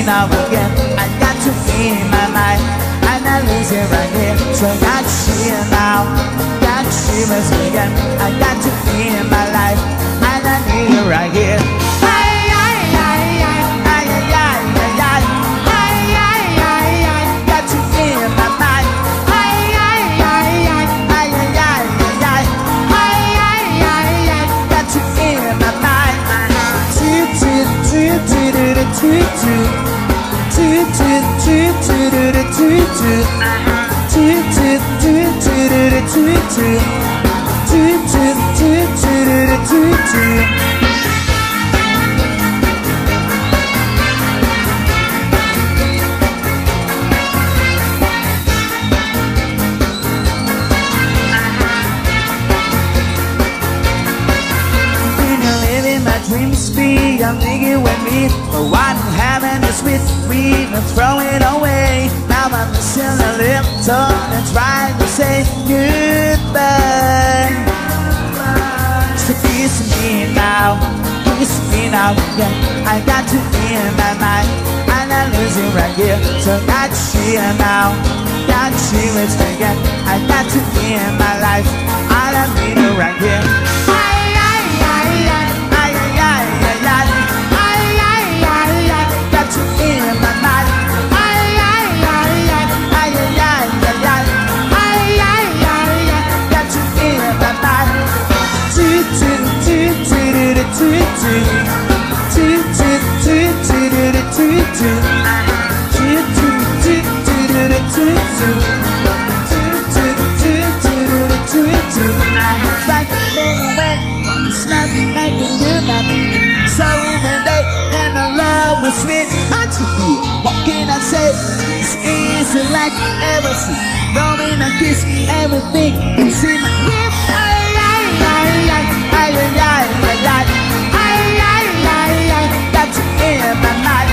now again. I got you in my mind, and I lose it right here. So I got you now, got you again. I got you in my life, and I need you right here. I'm thinking with me, but what heaven is with me, and throw it away. Now I'm missing a little and trying to say goodbye. So kiss me now yeah. I got you in my mind, and I lose you right here. So got you now, got you again. I got you in my life, and I need you right here. Got you in my mind. Got you in my mind. Like it's not making you happy. So even day and the love was sweet. How'd you feel? What can I say? It's easy like ever see. Throwing a kiss, everything is in my grip. Got you in my mind.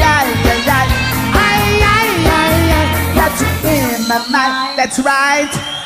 Got you in my mind. That's right.